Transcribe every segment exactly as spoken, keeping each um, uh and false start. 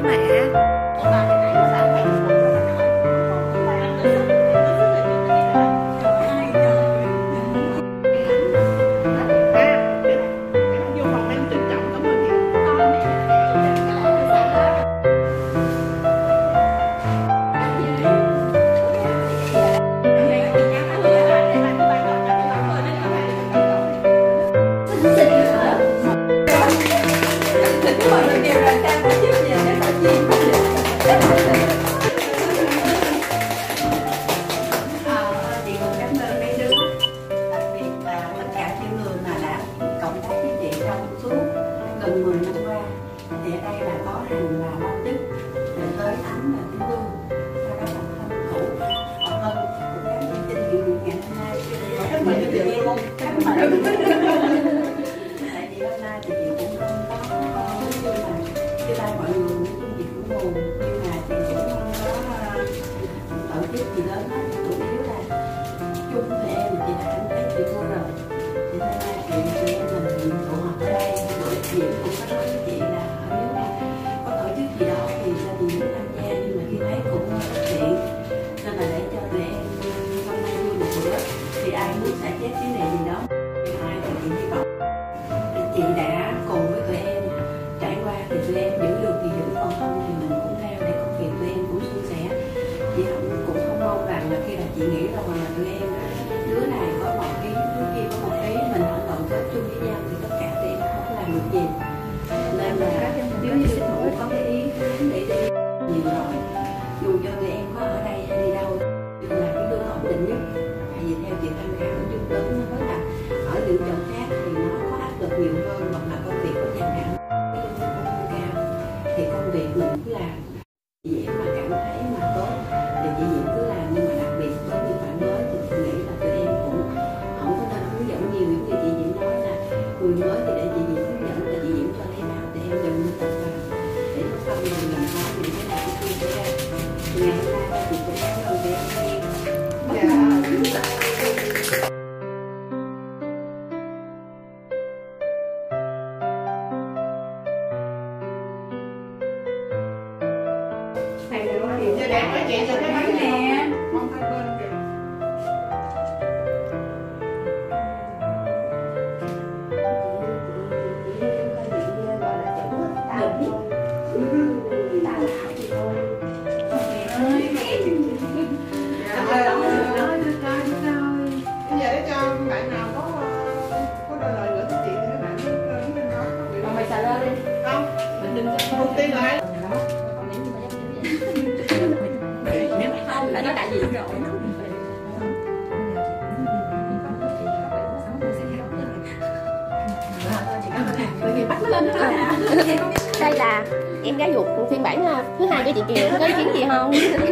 Đây là em gái ruột phiên bản thứ hai của chị Kiều, có ý kiến gì không?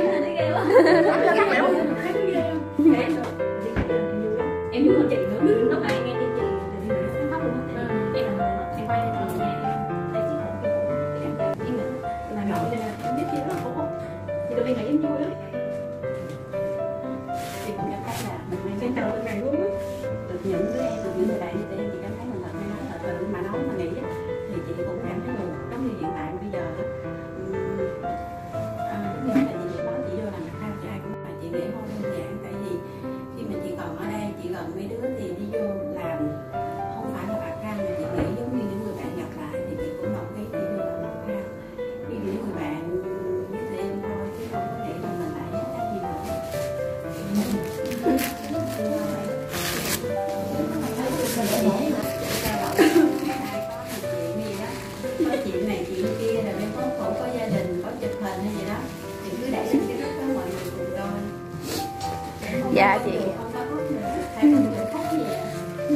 Em vui hơn chị nữa, lúc này nghe tin chị em khóc luôn á. Em em quay lên nhà em thấy chị Hồng em em nghĩ là nội nên là em biết chị rất là khổ. Chị được em nghĩ em vui lắm. Chị cũng cảm thấy là mình nên chào từng ngày luôn á. Được những đứa em, được những người bạn như thế chị cảm thấy mình thật may mắn thật sự mà nói mà nghĩ thì chị cũng cảm thấy buồn. Giống như hiện tại bây giờ à, giống như là chị được nói chị vô làm mặt cho ai cũng phải chị để hôn đơn giản, tại vì khi mà chị còn ở đây chị gần mấy đứa thì đi vô làm không phải là bạc răng, chị nghĩ giống như những người bạn gặp lại thì chị cũng đồng ý đi vô làm bạc răng vì những người bạn như thế em thôi, chứ không có nghĩ là mình lại hết cái gì nữa. Có chuyện này chuyện kia rồi em có khổ có gia đình có chụp hình hay gì đó thì cứ để lên cái group đó mọi người cùng coi. Dạ chị. Không có khóc nữa, hai con người khóc gì ạ?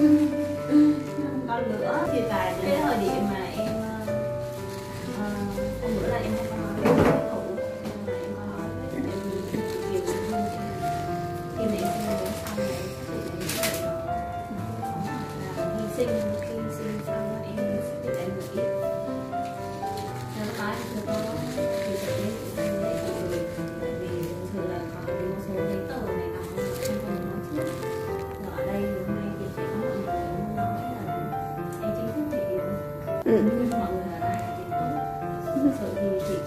Còn nữa thì tại cái thời điểm mà em uh, hôm bữa là em không có nói với cụ, nhưng mà em có hỏi với em nhiều hơn khi mà em sinh đứa xong rồi em xác định là hy sinh khi sinh xong em biết em được ít nên có được có thì sẽ em cũng lấy chị người, tại vì thường là còn một số giấy tờ này nó không có nói trước. Ở đây hôm nay thì sẽ có mọi người muốn nói là em chính thức chị yêu. Ừ. Mọi người ở đây là chị tốt. Thực sự thì chị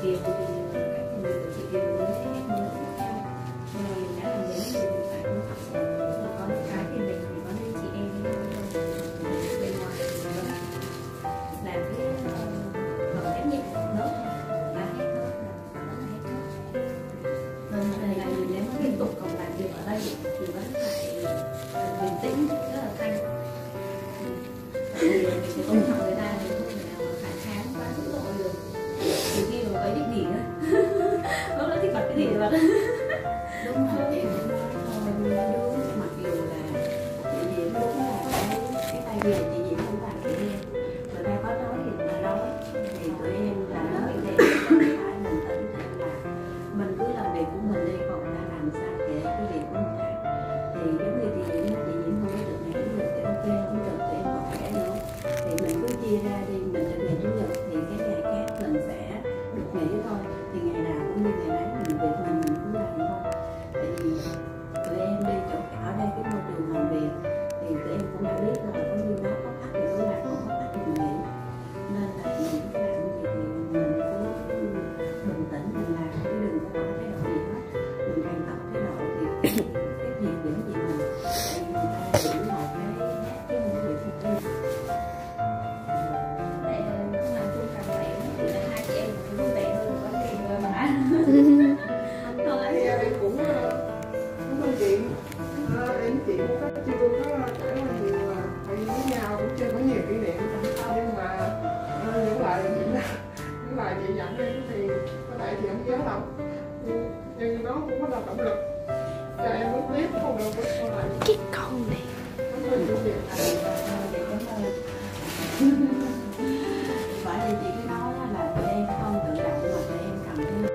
Kiều thì các công việc của chị Kiều với em mới khác nhau, nhưng mà mình đã làm đến thì mình phải cũng học có những cái thì mình chỉ có nên chị em với nhau thôi. Bên ngoài thì mình làm cái phần trách nhiệm của lớp là hết lớp là lớp hết lớp, nên đây là mình nếu liên tục còn làm việc ở đây thì vẫn phải bình tĩnh rất là thanh. Thì mình tôn trọng người ta thì không thể nào mà phản kháng quá dữ dội được, từ khi mà có thích nghỉ nữa lúc đó thích bật cái gì thì bật. Đúng rồi, chị cũng nói thôi đúng, mặc dù là chị Diễm đúng là cái cái tay nghề chị Diễm cũng làm chị em, người ta có nói thì người ta nói, thì tụi em làm nói thì em phải bình tĩnh xem là mình cứ làm việc của mình đi, còn người ta làm sao kệ cái việc của người ta. Thì giống như chị Diễm, chị Diễm không có được ngày chủ nhật thì ok, không được thì em còn khỏe nữa, thì mình cứ chia ra đi, mình được ngày chủ nhật thì cái ngày khác mình sẽ được nghỉ thôi, thì ngày nào cũng như ngày nấy, mình việc mình mình cũng làm thôi. Tại vì tụi em đi chỗ ở đây cái môi trường làm việc thì tụi em cũng đã biết rồi, có như nó có khách thì cứ làm, không có khách thì mình nghỉ, nên là mình cứ làm gì thì mình cứ bình tĩnh mình làm, chứ đừng có tỏ thái độ gì hết. Mình càng tỏ thái độ thì cái việc những gì mình, tại vì người ta giữ một cái nét chứ không có việc một cái Để không làm chung càng khỏe thì là hai chị em cũng vui vẻ hơn có tiền rồi mà. Không thì em cũng cũng câu chuyện em chị cũng có chưa có trải qua nhiều, tại vì với nhau cũng chưa có nhiều kỷ niệm, nhưng mà những lời những những lời chị dặn em thì có thể chị không nhớ đâu, nhưng nó cũng có là động lực cho em bước tiếp không được bước sau này. Cái con này Cảm ơn chị Diễm. để cảm ơn. Bởi vì chị cứ nói là tụi em không tự động mà tụi em cầm cái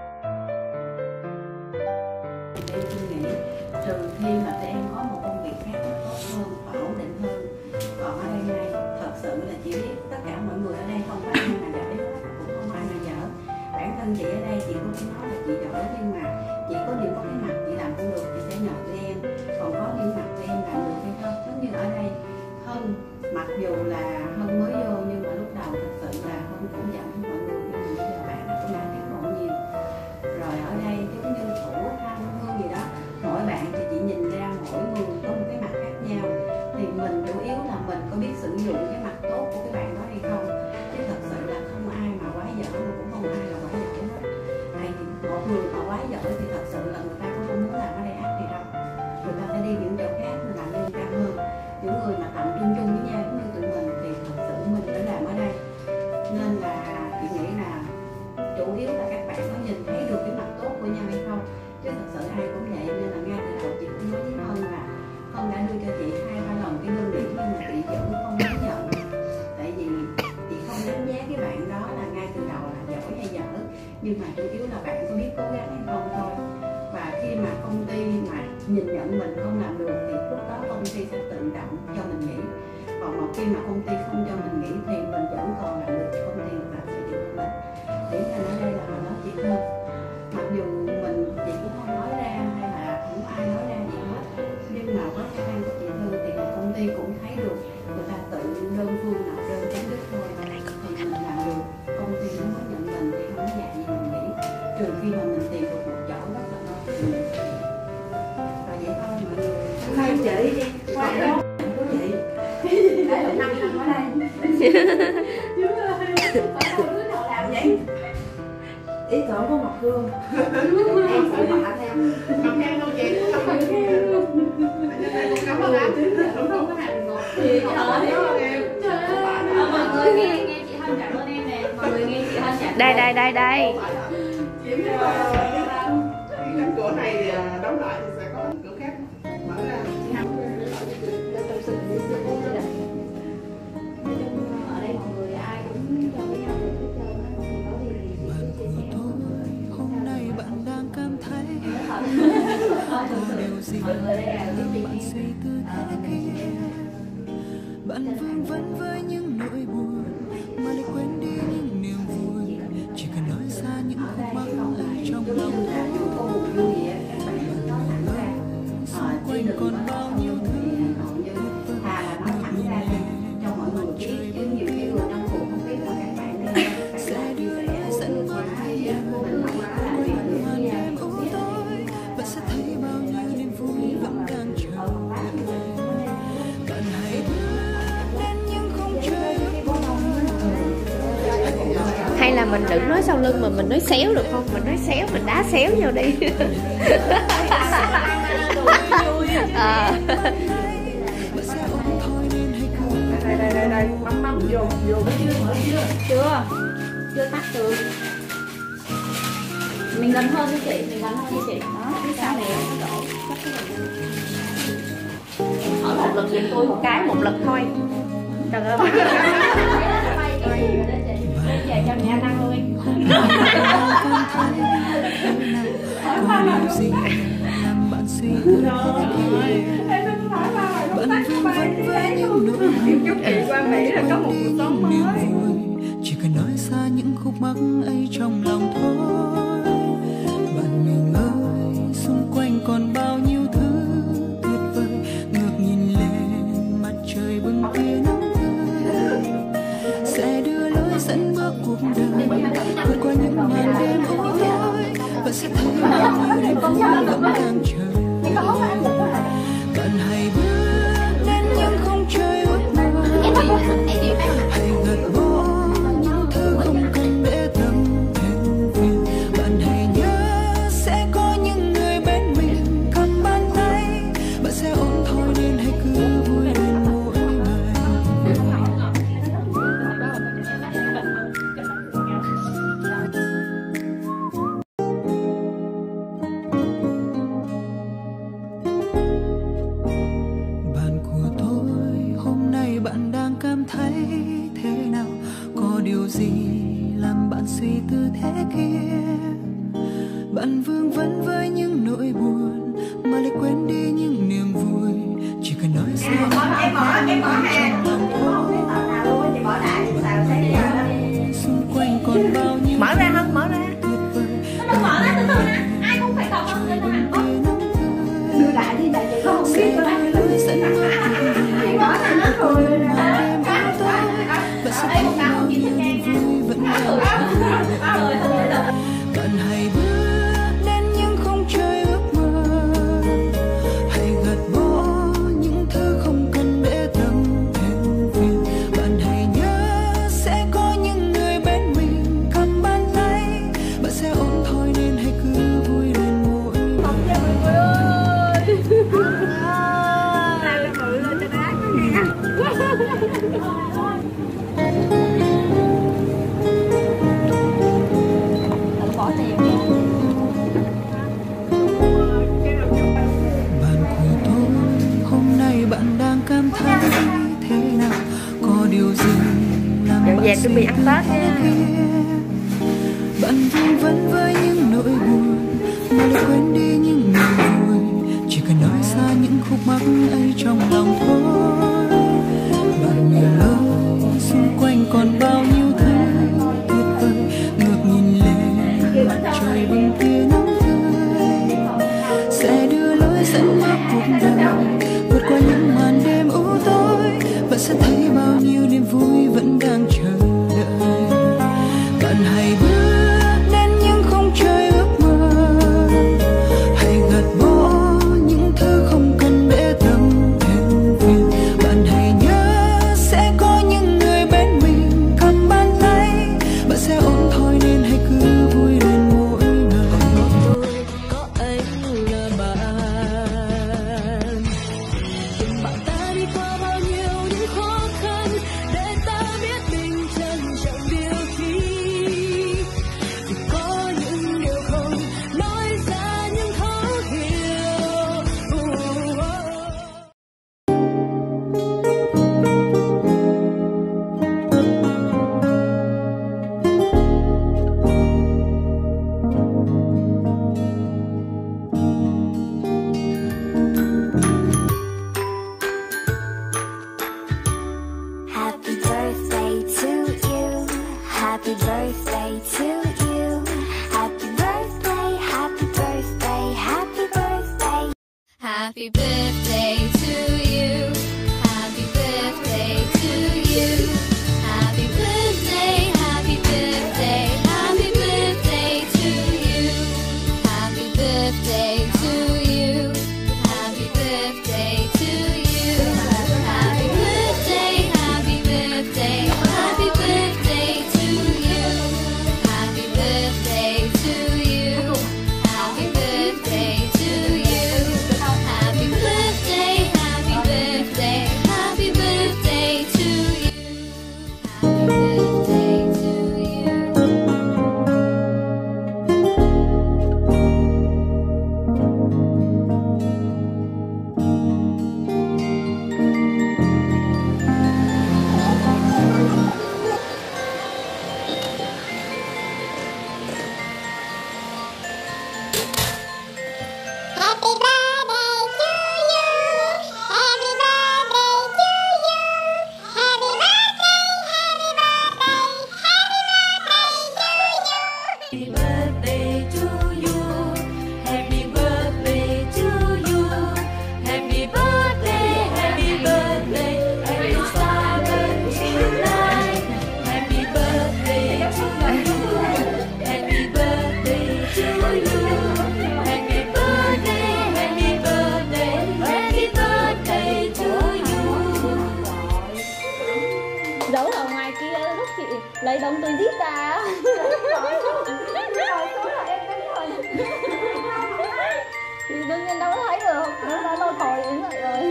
em suy nghĩ, trừ khi mà tụi em có một công việc khác nó tốt hơn và ổn định hơn. Còn ở đây này thật sự là chị biết tất cả mọi người ở đây không có ai mà giỏi hết, cũng không ai mà dở. Bản thân chị ở đây chị cũng phải nói là chị giỏi, nhưng mà chị có những có cái mặt chị làm không được chị sẽ nhờ tụi em, còn có những mặt tụi em làm được hay không. Giống như ở đây Hân, mặc dù là Hân mới vô nhưng mà lúc đầu thật sự là Hân cũng giận với mọi người, nhưng mà bây giờ bạn cũng đã tiến bộ nhiều. Rồi ở đây giống như Thủ, Thanh, Hương gì đó, mỗi bạn thì chị nhìn ra mỗi người có một cái mặt khác nhau, thì mình chủ yếu là mình có biết sử dụng cái mặt tốt của cái bạn đó hay không, chứ thật sự là không ai mà quá giỏi mà cũng không ai là quá giỏi hết. Tại vì một người mà quá giỏi thì thật sự là người ta cũng không muốn làm ở đây ác gì đâu, người ta sẽ đi những chỗ khác mình làm lương cao hơn. Những người mà tầm trung trung với nhau giống như tụi mình thì thật sự mình phải làm ở đây, nên là chị nghĩ là chủ yếu là các bạn có nhìn thấy được cái mặt tốt của nhau hay không, chứ thật sự ai cũng vậy. Nên là ngay từ đầu chị cũng nói với Hân là Hân đã đưa cho chị hai ba lần cái đơn điểm nhưng mà chị vẫn không dám nhận, tại vì chị không đánh giá cái bạn đó là ngay từ đầu là giỏi hay dở, nhưng mà chủ yếu là bạn có biết cố gắng hay không thôi. Và khi mà công ty mà nhìn nhận mình không làm được thì lúc đó công ty sẽ tự động cho mình nghỉ, còn một khi mà công ty không cho mình nghỉ thì mình vẫn còn làm được, công ty người ta sẽ giữ mình. Điển hình ở đây là hồi đó chị Hân, mặc dù mình chị cũng không nói ra hay là không ai nói ra gì hết, nhưng mà với khả năng của chị Thư thì công ty cũng thấy được, người ta tự đơn phương nộp đơn chính thức thôi thì mình làm được, công ty nó mới nhận mình, thì không có dạy gì mình nghỉ, trừ khi mà mình tìm được một chỗ rất là ngon thì mình nghỉ. Rồi vậy thôi mọi người. Hai chị đi qua đó của chị Đã được năm năm ở đây. chứ ở đâu đứa nào làm vậy, ý tưởng của Ngọc Hương em sẽ họa theo Ngọc Hương đâu chị không phải cảm ơn anh cũng không có hàng ngọt thì cảm ơn em. mọi người nghe nghe chị Hân cảm ơn em nè, mọi người nghe chị Hân trả đây đây đây đây Diễm cái cánh cửa này thì đóng lại thì sẽ có cánh cửa khác mở ra. ở đây mọi người ai cũng cho với nhau được hết trơn á, thì có gì thì chia sẻ hôm nay bạn đang cảm thấy mọi người đây là biết gì bạn suy tư thế kia, bạn vương vấn với những nỗi buồn mà lại quên đi những niềm vui, chỉ cần nói ra những khúc mắc ở trong lòng thôi. Xung quanh còn bao nhiêu thứ thà là nói thẳng ra cho mọi người biết, chứ nhiều cái người trong cuộc không biết là các bạn đây sẽ đưa dẫn qua đừng nói sau lưng mà mình nói xéo được không? Mình nói xéo, mình đá xéo nhau đi. À. Đây đây đây đây, mắm mắm vô vô. Chưa, chưa tắt được. Mình gần hơn với chị, mình gần hơn với chị. Đó, cái sao này đổ. Hỏi một lần giùm tôi một cái, một lần thôi. Trời ơi. Về cho nhà năng luôn. Có điều gì làm bạn suy tư thế? Bạn vương vấn với những nỗi buồn, chỉ cần nói xa những khúc mắc ấy trong lòng thôi. Bạn mình ơi, xung quanh còn bao nhiêu thứ tuyệt vời, ngước nhìn lên mặt trời bừng tia nắng tươi, sẽ đưa lối dẫn bước cuộc đời vượt qua những màn đêm u tối, và sẽ thấy bao nhiêu đêm vui vẫn đang chờ. Bạn hãy bước đến những khung trời ước mơ, hãy gật bó những thứ không cần để tâm thêm phiền. Bạn hãy nhớ sẽ có những người bên mình cầm bàn tay, bạn sẽ ổn thôi nên hãy cứ vui lên mỗi ngày. Bạn của tôi, hôm nay bạn đang cảm thấy thế nào? Có điều gì làm bạn suy tư thế kia? Bạn vương vấn với những nỗi buồn mà lại quên đi những niềm vui, chỉ cần nói ra Em bỏ em bỏ hàng chị bỏ đã chị xào thấy giờ xung quanh còn bao nhiêu Mở ra không? Mở ra. tuyệt vời. Nó mở ra từ từ nè, ai cũng phải còn hơn người ta hẳn. đưa lại đi tại chị không biết có lại Lối dẫn chị nói là nó cười rồi nè. và sẽ thấy bao nhiêu niềm vui vẫn đang chờ. Bạn hãy bước đến những khung trời ước mơ, hãy gạt bỏ những thứ không cần để tâm thêm phiền. Bạn hãy nhớ sẽ có những người bên mình cầm bàn tay, bạn sẽ ổn thôi nên hãy cứ vui lên mỗi ngày. Bạn của tôi, hôm nay bạn đang cảm thấy thế nào? Có điều gì làm Dọn bạn dẹp chuẩn bị ăn Tết suy nha. tư kia? Bạn vương vấn với những nỗi buồn mà lại quên đi những niềm vui, chỉ cần nói xa những khúc mắc ấy trong lòng thôi. Bạn mình ơi, xung quanh còn bao nhiêu thứ tuyệt vời, ngước nhìn lên mặt trời bừng tia nắng tươi, sẽ đưa lối dẫn bước cuộc đời vượt qua những màn đêm u tối, bạn sẽ thấy bao nhiêu niềm vui vẫn đang chờ đợi. Bạn hãy bước đến những khung trời ước mơ, hãy gạt bỏ những thứ không cần để tâm thêm phiền. Bạn hãy nhớ sẽ có những người bên mình cầm bàn tay, bạn sẽ ổn thôi nên hãy cứ vui lên mỗi ngày. Có anh là bạn, tình bạn ta đi qua bao nhiêu những khó khăn để ta biết mình trân trọng điều gì. Vì có những điều không nói ra nhưng thấu hiểu. Happy birthday to you. Happy birthday to you. Happy birthday, happy birthday, happy birthday. Happy birthday to you. Happy birthday to you. Happy birthday, happy birthday, happy birthday to you. Happy birthday to you. Happy birthday to you. Happy birthday, happy birthday, happy birthday to you. birthday to you. Happy birthday to you. Happy birthday, happy birthday, happy star burn tonight. Happy birthday to you. Happy birthday to you. Happy birthday, happy birthday, happy birthday to you. Giấu ở ngoài kia lúc chị lấy đống tôi rít ra. Thì đương nhiên đâu có thấy được, nó đã lâu thổi đến vậy rồi.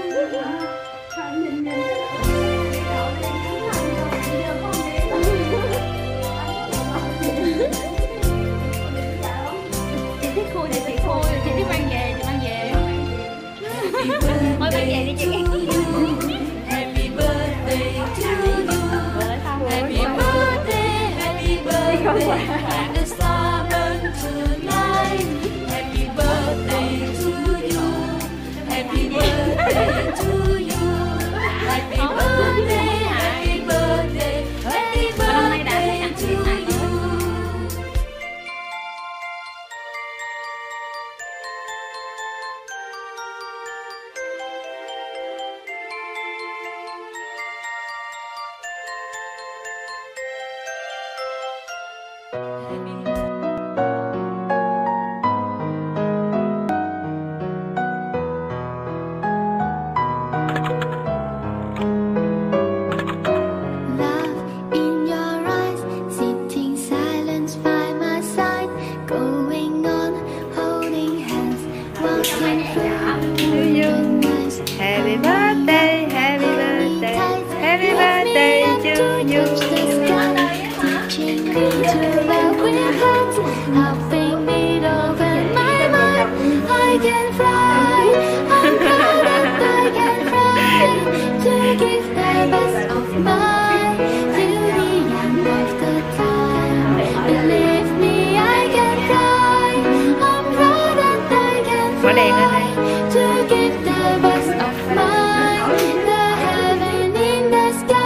Chị thích khui thì chị khui, chị thích mang về thì mang về. Thôi mang về đi chị. Happy birthday to you. Happy birthday, happy birthday, and the star burn tonight. Happy birthday to you. Happy birthday to you. Happy birthday, happy birthday, happy birthday to you. Love in your eyes, sitting silence by my side, going on, holding hands, walking through your eyes. Happy birthday, happy birthday, happy birthday to you. Teaching me to love with hands, helping me to open my mind. I can fly, I'm proud that I can fly, to give the best of mine till the end of the time. Believe me, I can fly, I'm proud that I can Mở đèn lên fly, to give the best of mine, the heaven in the sky.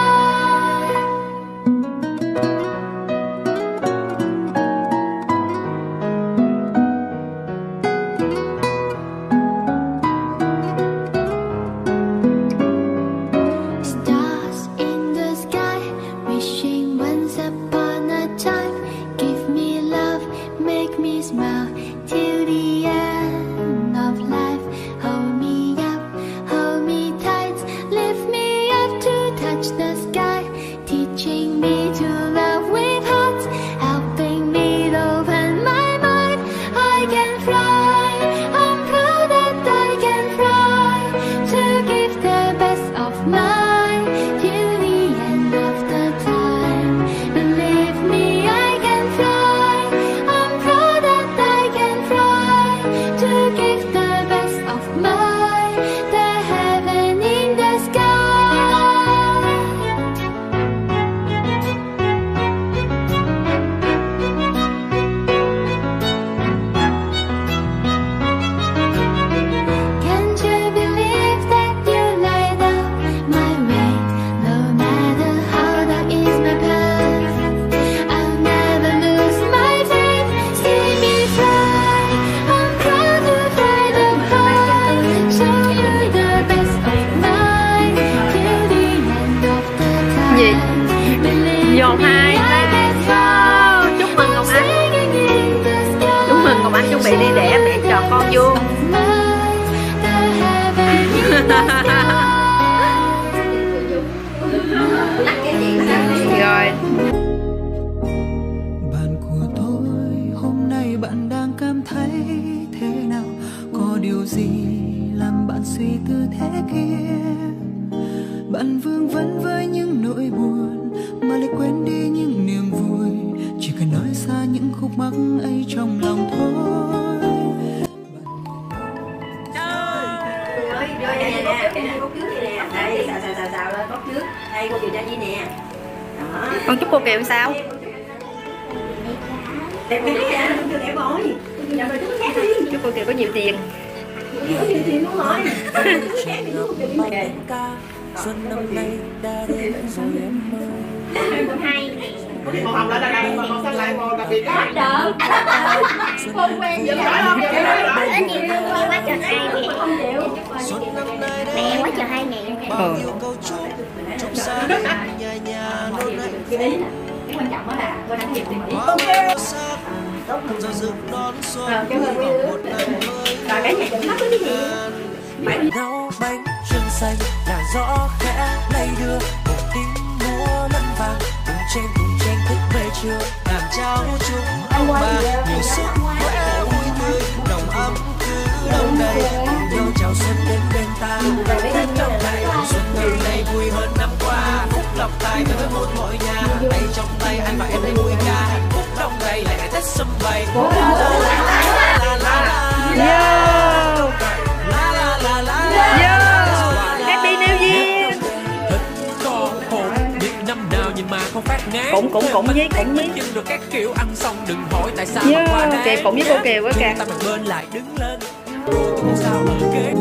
Stars in the sky, wishing once upon a time. Give me love, make me smile till the end of life. Hold me up, hold me tight, lift me up to touch the sky. Teaching me to love with hearts, helping me to open my mind. I can fly, I'm proud that I can fly, to give the best of mine till the end of the time. Believe me, I can fly, I'm proud that I can fly, to give the best of mine, the heaven in the sky. Can't you believe that you light up my way? No matter how dark is my path, I'll never lose my faith. See me fly, I'm proud to fly the high, show you the best of mine till the end of the Gì? time. Believe Dồn me, hai I can fly. Chúc mừng Ngọc Anh. Singing in the sky. Chúc mừng Ngọc Anh chuẩn bị đi đẻ mẹ tròn con vuông. Rồi. Bạn của tôi hôm nay bạn đang cảm thấy thế nào? Có điều gì làm bạn suy tư thế kia? Bạn vương vấn với những nỗi buồn mà lại quên đi những niềm vui. Chỉ cần nói xa những khúc mắc ấy trong lòng thôi. Rồi đây nè, đây cốc trước đây nè. Đây xào xào xào xào lên cốc trước. Đây cô điều tra gì nè. Đó. Con chúc cô Kiều sao? Đẹp cái nè, không chưa đẹp rồi. Giờ mình chút khác đi. Chúc cô Kiều có nhiều tiền. Có nhiều tiền luôn rồi. Chút khác đi luôn. Xuân năm nay đã đến rồi em ơi. Hay Có cái màu hồng lại đây đây, màu xanh lại màu đặc biệt đó. Đỡ, không quen Giờ nói không? Giờ nói rồi. Anh chị đưa qua quá trời hai ngàn. không chịu. Mẹ quá trời hai ngàn. Ừ. Cái đấy là cái quan trọng đó là cô đang hiểu tình ý. Tốt hơn. Ờ, cái người quý ước. Rồi cái này đừng mắc cái gì. Bánh nấu bánh trưng xanh là gió khẽ lay đưa một tiếng múa lân vàng cùng trên cùng trên thức về trưa làm trao chúng ông bà nhiều sức khỏe vui tươi nồng ấm cứ đông đầy cùng nhau chào xuân đến bên ta Tết trong này xuân năm nay vui hơn năm qua phúc lộc tài tới một mỗi nhà tay trong tay anh và em đây vui ca hạnh phúc đông đầy lẻ Tết sum vầy la la la la Yo, Happy New Year. Cũng cũng cũng với cũng với. Được các kiểu ăn xong đừng hỏi tại sao mà qua đây. Cũng với cô Kiều quá kìa. Ta mặt bên lại đứng lên. Tôi sao ở kế.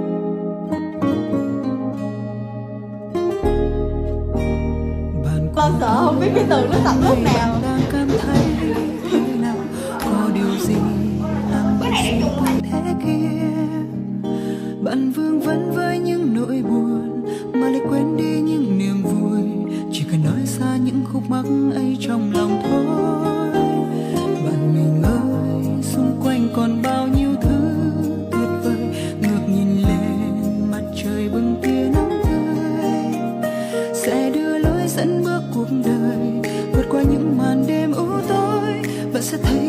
Con sợ không biết cái từ nó tập lúc nào. Cảm thấy nào có điều gì làm bạn thế kia. Bạn vương vấn với những nỗi buồn mà lại quên đi những niềm vui. Chỉ cần nói xa những khúc mắc ấy trong lòng thôi. Bạn mình ơi, xung quanh còn bao nhiêu thứ tuyệt vời. Ngước nhìn lên mặt trời bừng tia nắng tươi sẽ đưa lối dẫn bước cuộc đời vượt qua những màn đêm u tối. Bạn sẽ thấy